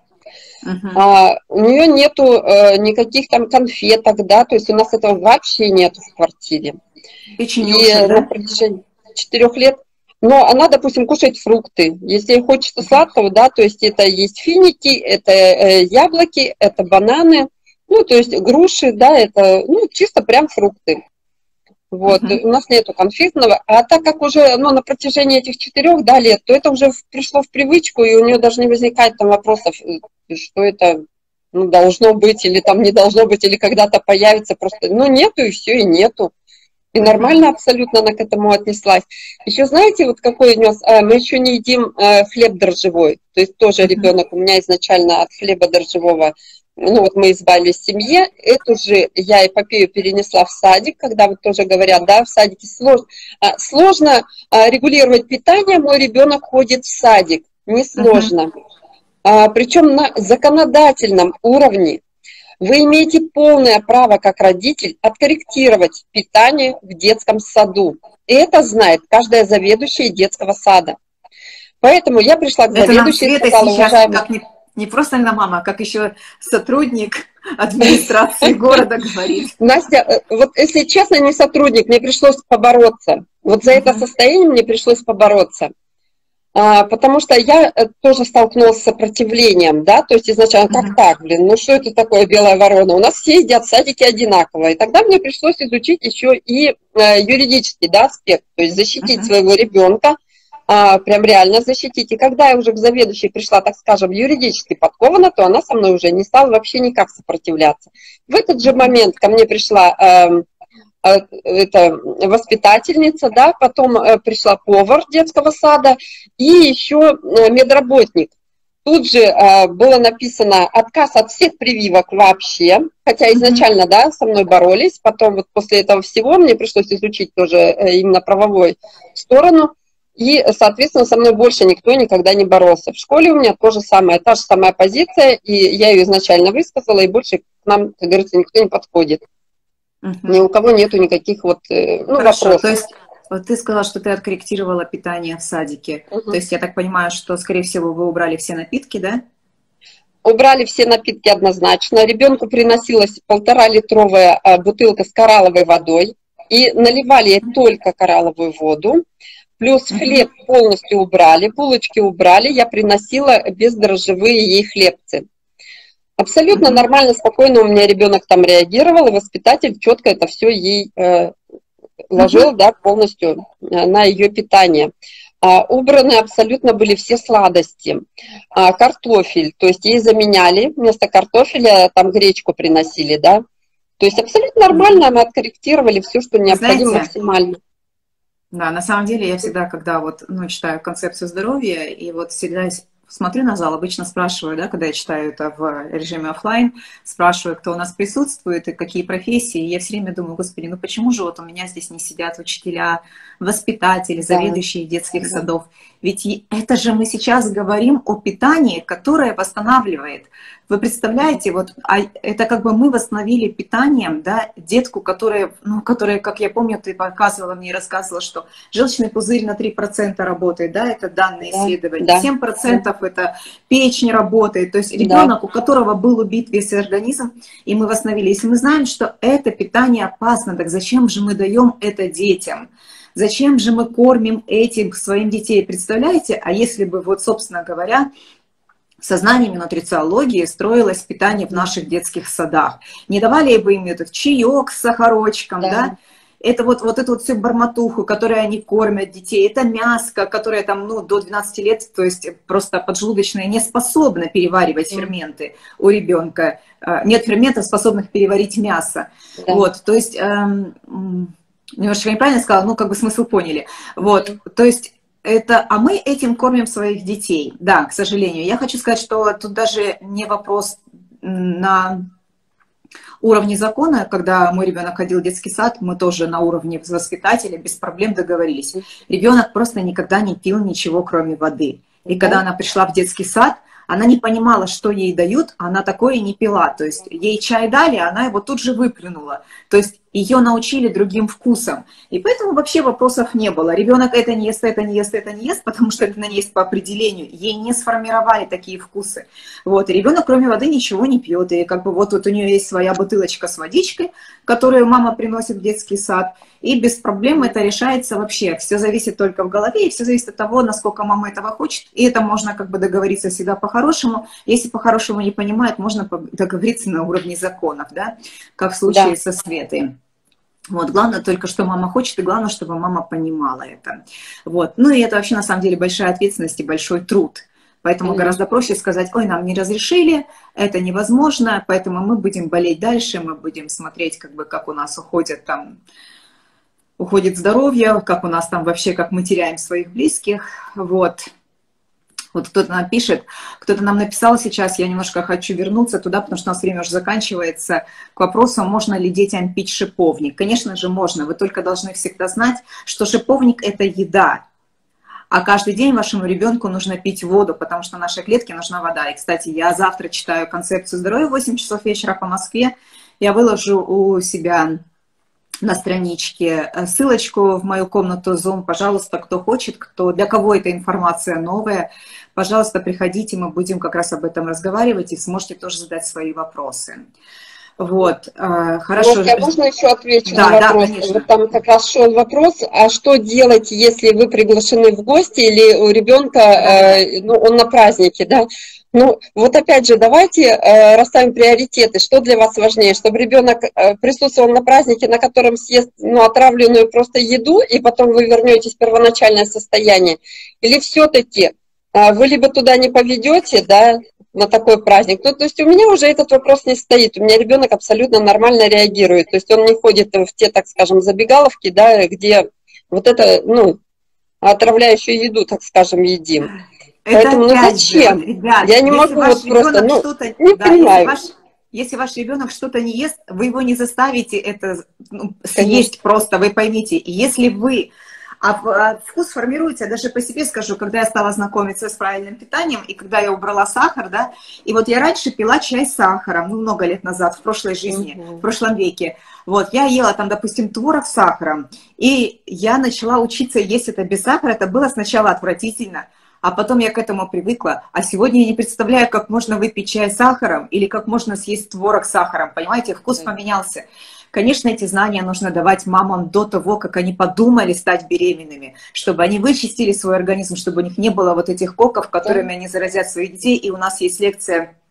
У нее нету никаких там конфеток, да, то есть у нас этого вообще нет в квартире. Печенюшек, да? На протяжении 4 лет. Но она, допустим, кушает фрукты. Если ей хочется сладкого, да, то есть это есть финики, это яблоки, это бананы, то есть груши, да, это, чисто прям фрукты. Вот, у нас нету конфетного, а так как уже на протяжении этих 4 лет, то это уже пришло в привычку, и у нее даже не возникает там вопросов, что это должно быть, или там не должно быть, или когда-то появится, просто, нету, и все, и нету. И нормально абсолютно она к этому отнеслась. Еще знаете, вот какой нюанс, мы еще не едим хлеб дрожжевой, то есть тоже ребенок у меня изначально от хлеба дрожжевого, мы избавились в семье, эту же я эпопею перенесла в садик, когда вот тоже говорят, да, в садике сложно регулировать питание, мой ребенок ходит в садик, несложно. Причем на законодательном уровне вы имеете полное право, как родитель, откорректировать питание в детском саду. И это знает каждая заведующая детского сада. Поэтому я пришла к заведующей и сказала, уважаемая... Не просто на мама, как еще сотрудник администрации города говорит. Настя, вот если честно, не сотрудник, мне пришлось побороться. Вот за это состояние мне пришлось побороться. Потому что я тоже столкнулась с сопротивлением, да, то есть изначально, как так, что это такое белая ворона? У нас все едят в садике одинаково. И тогда мне пришлось изучить еще и юридический, да, аспект, то есть защитить своего ребенка, прям реально защитить. И когда я уже к заведующей пришла, так скажем, юридически подкована, то она со мной уже не стала вообще никак сопротивляться. В этот же момент ко мне пришла воспитательница, да, потом пришла повар детского сада и еще медработник. Тут же было написано отказ от всех прививок вообще, хотя изначально, да, со мной боролись, потом вот после этого всего мне пришлось изучить тоже именно правовую сторону. И, соответственно, со мной больше никто никогда не боролся. В школе у меня та же самая позиция, и я ее изначально высказала, и больше к нам, как говорится, никто не подходит. Ни у кого нету никаких вопросов. То есть вот ты сказала, что ты откорректировала питание в садике. То есть я так понимаю, что, скорее всего, вы убрали все напитки, да? Убрали все напитки однозначно. Ребенку приносилась 1,5-литровая бутылка с коралловой водой, и наливали ей только коралловую воду. Плюс хлеб полностью убрали, булочки убрали, я приносила бездрожжевые ей хлебцы. Абсолютно нормально, спокойно у меня ребенок там реагировал, и воспитатель четко это все ей ложил, да, полностью на ее питание. Убраны абсолютно были все сладости. Картофель, то есть ей заменяли вместо картофеля, там гречку приносили, да. То есть абсолютно нормально мы откорректировали все, что необходимо, Знаете, максимально. да, на самом деле я всегда, когда вот, ну, читаю концепцию здоровья, и вот всегда смотрю на зал, обычно спрашиваю, да, когда я читаю это в режиме офлайн, спрашиваю, кто у нас присутствует и какие профессии, и я все время думаю, господи, ну почему же вот у меня здесь не сидят учителя, воспитатели, заведующие детских садов? Ведь это же мы сейчас говорим о питании, которое восстанавливает. Вы представляете, вот это как бы мы восстановили питанием, да, детку, которая, как я помню, ты показывала мне, рассказывала, что желчный пузырь на 3% работает, да, это данные исследования, да, 7% это печень работает, то есть ребенок, у которого был убит весь организм, и мы восстановили. Если мы знаем, что это питание опасно, так зачем же мы даем это детям? Зачем же мы кормим этим своим детей? Представляете? А если бы, вот, собственно говоря, сознанием нутрициологии строилось питание в наших детских садах. Не давали бы им этот чаек с сахарочком, да? Это вот эту вот всю бормотуху, которой они кормят детей, это мяско, которое там, ну, до 12 лет, то есть просто поджелудочная не способна переваривать ферменты у ребенка. Нет ферментов, способных переварить мясо. Вот, то есть, немножко неправильно сказала, ну, как бы смысл поняли. Вот, то есть, а мы этим кормим своих детей. Да, к сожалению. Я хочу сказать, что тут даже не вопрос на уровне закона, когда мой ребенок ходил в детский сад, мы тоже на уровне воспитателя без проблем договорились. Ребенок просто никогда не пил ничего, кроме воды. И когда она пришла в детский сад, она не понимала, что ей дают, она такое не пила. То есть ей чай дали, она его тут же выплюнула. То есть ее научили другим вкусам. И поэтому вообще вопросов не было. Ребенок это не ест, это не ест, это не ест, потому что это не есть по определению. Ей не сформировали такие вкусы. Вот. И ребенок кроме воды ничего не пьет. И как бы вот у нее есть своя бутылочка с водичкой, которую мама приносит в детский сад. И без проблем это решается вообще. Все зависит только в голове, и все зависит от того, насколько мама этого хочет. И это можно как бы договориться всегда по-хорошему. Если по-хорошему не понимает, можно договориться на уровне законов, да? Как в случае со Светой. Вот, главное только, что мама хочет, и главное, чтобы мама понимала это. Вот. Ну и это вообще на самом деле большая ответственность и большой труд. Поэтому гораздо проще сказать, ой, нам не разрешили, это невозможно, поэтому мы будем болеть дальше, мы будем смотреть, как бы, как у нас уходит здоровье, как у нас там вообще, как мы теряем своих близких. Вот. Вот кто-то нам пишет, кто-то нам написал сейчас, я немножко хочу вернуться туда, потому что у нас время уже заканчивается, к вопросу, можно ли детям пить шиповник. Конечно же можно, вы только должны всегда знать, что шиповник – это еда, а каждый день вашему ребенку нужно пить воду, потому что нашей клетке нужна вода. И, кстати, я завтра читаю концепцию здоровья в 8 часов вечера по Москве, я выложу у себя на страничке ссылочку в мою комнату Zoom. Пожалуйста, кто хочет, для кого эта информация новая, пожалуйста, приходите, мы будем как раз об этом разговаривать и сможете тоже задать свои вопросы. Вот, хорошо. Вот, я можно еще отвечу на вопрос? Да, конечно. Вот там как раз шел вопрос, а что делать, если вы приглашены в гости или у ребенка, ну, он на празднике, да? Ну, вот опять же, давайте расставим приоритеты. Что для вас важнее? Чтобы ребенок присутствовал на празднике, на котором съест, ну, отравленную просто еду, и потом вы вернетесь в первоначальное состояние? Или все-таки вы либо туда не поведете, да, на такой праздник? Ну, то есть у меня уже этот вопрос не стоит. У меня ребенок абсолютно нормально реагирует. То есть он не ходит в те, так скажем, забегаловки, да, где вот это, ну, отравляющую еду, так скажем, едим. Это поэтому, ну зачем? Же, ребят, я не могу вот просто, ну, не понимаю. Если ваш ребенок что-то не ест, вы его не заставите это съесть просто, вы поймите. Если вы... вкус формируется, я даже по себе скажу, когда я стала знакомиться с правильным питанием, и когда я убрала сахар, да, и вот я раньше пила чай с сахаром, ну, много лет назад, в прошлой жизни, в прошлом веке. Вот, я ела там, допустим, творог с сахаром, и я начала учиться есть это без сахара, это было сначала отвратительно, а потом я к этому привыкла. А сегодня я не представляю, как можно выпить чай с сахаром или как можно съесть творог с сахаром. Понимаете, вкус поменялся. Конечно, эти знания нужно давать мамам до того, как они подумали стать беременными, чтобы они вычистили свой организм, чтобы у них не было вот этих коков, которыми они заразят своих детей. И у нас есть лекция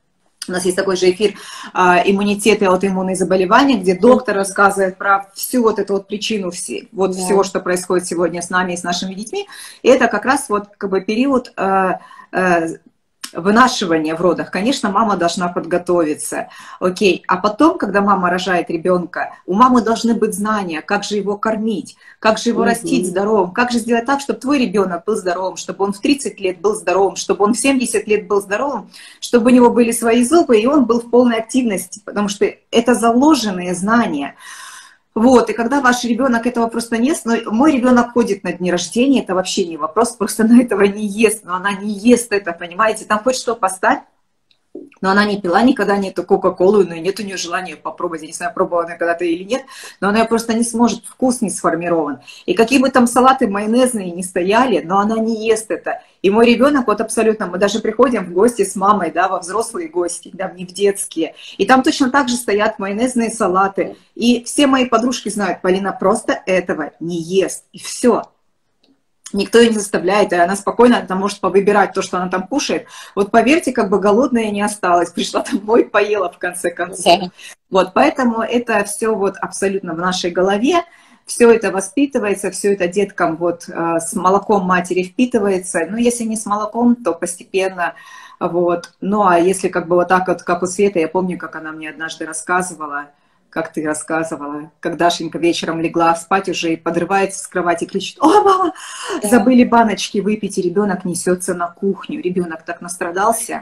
У нас есть такой же эфир «Иммунитет и аутоиммунные заболевания», где доктор рассказывает про всю вот эту вот причину всего, что происходит сегодня с нами и с нашими детьми. И это как раз вот как бы период вынашивания в родах. Конечно, мама должна подготовиться. Окей. А потом, когда мама рожает ребенка, у мамы должны быть знания, как же его кормить, как же его растить здоровым, как же сделать так, чтобы твой ребенок был здоровым, чтобы он в 30 лет был здоровым, чтобы он в 70 лет был здоровым, чтобы у него были свои зубы, и он был в полной активности, потому что это заложенные знания. Вот, и когда ваш ребенок этого просто не ест, но мой ребенок ходит на дни рождения, это вообще не вопрос, просто она этого не ест, но она не ест это, понимаете, там хоть что поставь, но она не пила никогда ни эту кока-колу, но и нет у нее желания попробовать, я не знаю, пробовала она когда-то или нет, но она просто не сможет, вкус не сформирован. И какие бы там салаты майонезные не стояли, но она не ест это. И мой ребенок вот абсолютно, мы даже приходим в гости с мамой, да, во взрослые гости, да, не в детские, и там точно так же стоят майонезные салаты, и все мои подружки знают, Полина просто этого не ест, и все. Никто ее не заставляет, и она спокойно там может повыбирать то, что она там кушает. Вот поверьте, как бы голодная не осталась, пришла домой, поела в конце концов. Вот, поэтому это все вот абсолютно в нашей голове, все это воспитывается, все это деткам вот с молоком матери впитывается. Ну, если не с молоком, то постепенно, вот. Ну, а если как бы вот так вот, как у Светы, я помню, как она мне однажды рассказывала, как ты рассказывала, как Дашенька вечером легла спать уже и подрывается с кровати, кричит: «О, мама, забыли баночки выпить», и ребенок несется на кухню. Ребенок так настрадался,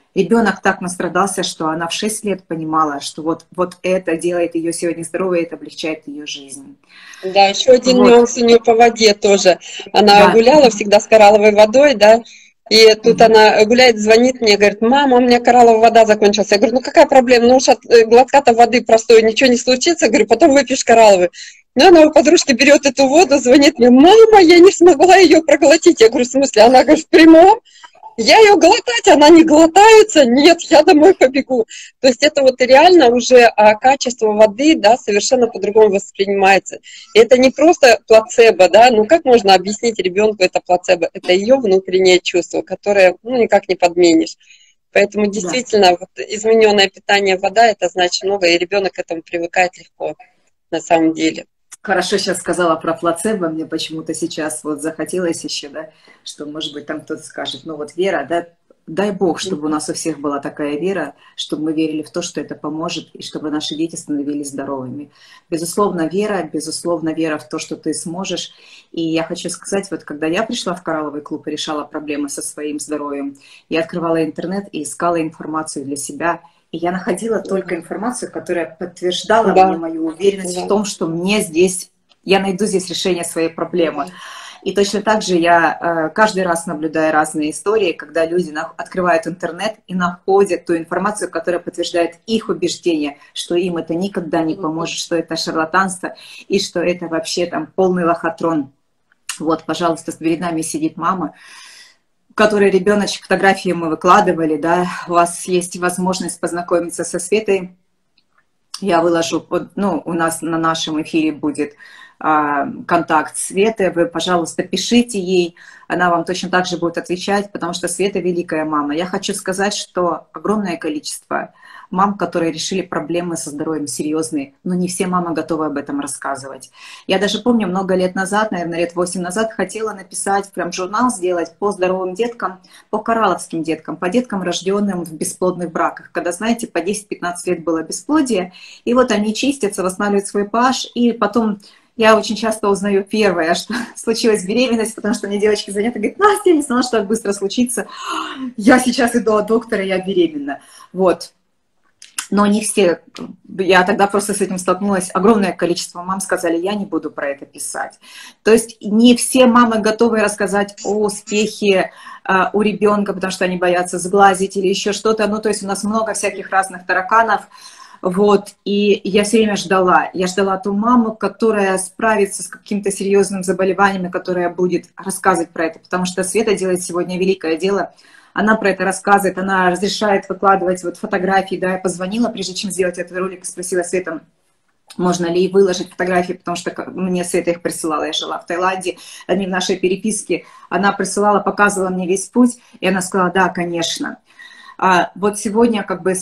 что она в 6 лет понимала, что вот это делает ее сегодня здоровой, это облегчает ее жизнь. Да, еще один нюанс у нее по воде тоже. Она гуляла всегда с коралловой водой, да, и тут она гуляет, звонит мне, говорит: «Мама, у меня коралловая вода закончилась». Я говорю: «Ну какая проблема? Ну уж от глотка-то воды простой ничего не случится». Я говорю: «Потом выпьешь коралловый». Ну, она у подружки берет эту воду, звонит мне: «Мама, я не смогла ее проглотить». Я говорю: «В смысле?» Она говорит: «В прямом. Я ее глотать, она не глотается, нет, я домой побегу». То есть это вот реально уже качество воды, да, совершенно по-другому воспринимается. И это не просто плацебо, да, ну как можно объяснить ребенку это плацебо? Это ее внутреннее чувство, которое, ну, никак не подменишь. Поэтому действительно, вот, измененное питание, вода, это значит много, и ребенок к этому привыкает легко, на самом деле. Хорошо сейчас сказала про плацебо, мне почему-то сейчас вот захотелось еще, да, что, может быть, там кто-то скажет, ну вот вера, да, дай Бог, чтобы у нас у всех была такая вера, чтобы мы верили в то, что это поможет, и чтобы наши дети становились здоровыми. Безусловно, вера в то, что ты сможешь. И я хочу сказать, вот когда я пришла в коралловый клуб и решала проблемы со своим здоровьем, я открывала интернет и искала информацию для себя. И я находила только информацию, которая подтверждала мне мою уверенность в том, что я найду здесь решение своей проблемы. И точно так же я каждый раз наблюдаю разные истории, когда люди открывают интернет и находят ту информацию, которая подтверждает их убеждение, что им это никогда не поможет, что это шарлатанство и что это вообще там полный лохотрон. Вот, пожалуйста, перед нами сидит мама, который ребеночек, фотографии мы выкладывали, да, у вас есть возможность познакомиться со Светой. Я выложу, ну, у нас на нашем эфире будет контакт Светы, вы, пожалуйста, пишите ей, она вам точно так же будет отвечать, потому что Света великая мама. Я хочу сказать, что огромное количество мам, которые решили проблемы со здоровьем серьезные, но не все мамы готовы об этом рассказывать. Я даже помню, много лет назад, наверное, лет 8 назад, хотела написать, прям журнал сделать по здоровым деткам, по коралловским деткам, по деткам, рожденным в бесплодных браках, когда, знаете, по 10-15 лет было бесплодие, и вот они чистятся, восстанавливают свой pH, и потом я очень часто узнаю первое, что случилась беременность, потому что мне девочки звонят и говорят: «Настя, я не знала, что так быстро случится, я сейчас иду от доктора, я беременна». Вот. Но не все, я тогда просто с этим столкнулась, огромное количество мам сказали: «Я не буду про это писать». То есть не все мамы готовы рассказать о успехе у ребенка, потому что они боятся сглазить или еще что-то. Ну, то есть у нас много всяких разных тараканов. Вот, и я все время ждала. Я ждала ту маму, которая справится с каким-то серьезным заболеванием, которая будет рассказывать про это. Потому что Света делает сегодня великое дело. Она про это рассказывает, она разрешает выкладывать вот фотографии. Да, я позвонила, прежде чем сделать этот ролик, спросила Света, можно ли выложить фотографии, потому что мне Света их присылала. Я жила в Таиланде, они в нашей переписке. Она присылала, показывала мне весь путь, и она сказала: «Да, конечно». Вот сегодня как бы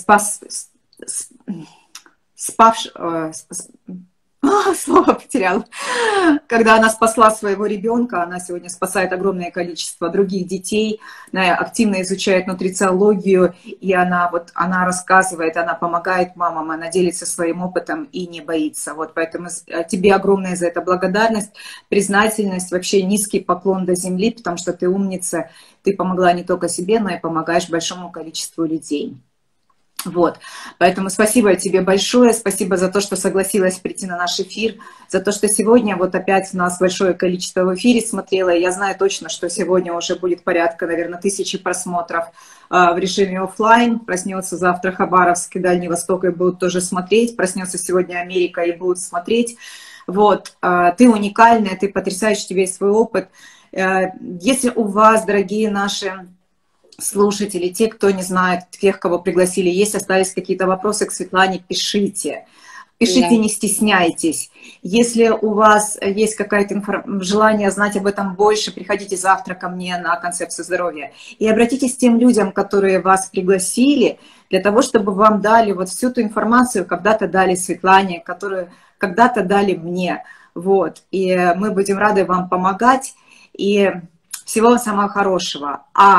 слово потеряла. Когда она спасла своего ребенка, она сегодня спасает огромное количество других детей, она активно изучает нутрициологию, и она рассказывает, она помогает мамам, она делится своим опытом и не боится. Вот поэтому тебе огромная за это благодарность, признательность, вообще низкий поклон до земли, потому что ты умница, ты помогла не только себе, но и помогаешь большому количеству людей. Вот, поэтому спасибо тебе большое, спасибо за то, что согласилась прийти на наш эфир, за то, что сегодня вот опять у нас большое количество в эфире смотрела, и я знаю точно, что сегодня уже будет порядка, наверное, 1000 просмотров в режиме офлайн, проснется завтра Хабаровск и Дальний Восток и будут тоже смотреть, проснется сегодня Америка и будут смотреть. Вот, ты уникальная, ты потрясающий, у тебя есть свой опыт. Если у вас, дорогие наши слушатели, те, кто не знает, тех, кого пригласили, есть, остались какие-то вопросы к Светлане, пишите. Пишите, да. Не стесняйтесь. Если у вас есть какое-то желание знать об этом больше, приходите завтра ко мне на концепцию здоровья. И обратитесь к тем людям, которые вас пригласили, для того, чтобы вам дали вот всю ту информацию, когда-то дали Светлане, которую когда-то дали мне. Вот. И мы будем рады вам помогать. И всего вам самого хорошего.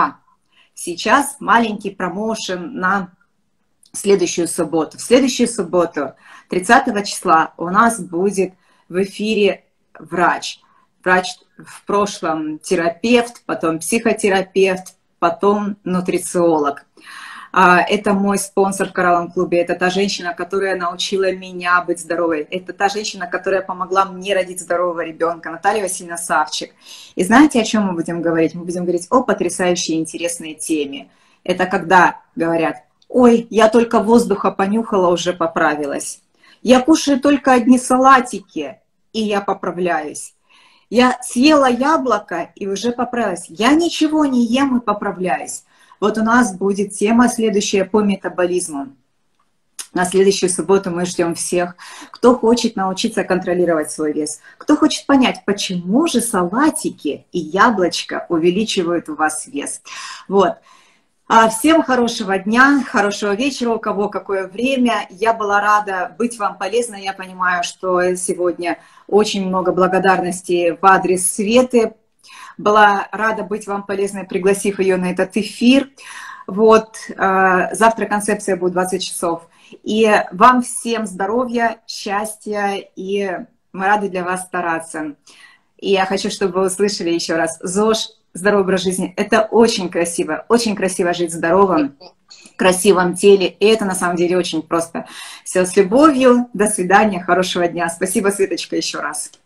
Сейчас маленький промоушен на следующую субботу. В следующую субботу, 30 числа, у нас будет в эфире врач. Врач в прошлом терапевт, потом психотерапевт, потом нутрициолог. Это мой спонсор в Коралловом клубе. Это та женщина, которая научила меня быть здоровой. Это та женщина, которая помогла мне родить здорового ребенка. Наталья Васильевна Савчик. И знаете, о чем мы будем говорить? Мы будем говорить о потрясающей и интересной теме. Это когда говорят: ой, я только воздуха понюхала, уже поправилась. Я кушаю только одни салатики, и я поправляюсь. Я съела яблоко, и уже поправилась. Я ничего не ем и поправляюсь. Вот у нас будет тема следующая по метаболизму. На следующую субботу мы ждем всех, кто хочет научиться контролировать свой вес, кто хочет понять, почему же салатики и яблочко увеличивают у вас вес. Вот. Всем хорошего дня, хорошего вечера, у кого какое время. Я была рада быть вам полезной. Я понимаю, что сегодня очень много благодарности в адрес Светы. Была рада быть вам полезной, пригласив ее на этот эфир. Вот, завтра концепция будет 20 часов. И вам всем здоровья, счастья, и мы рады для вас стараться. И я хочу, чтобы вы услышали еще раз: ЗОЖ, здоровый образ жизни, это очень красиво жить здоровым, красивом теле, и это на самом деле очень просто. Все с любовью, до свидания, хорошего дня. Спасибо, Светочка, еще раз.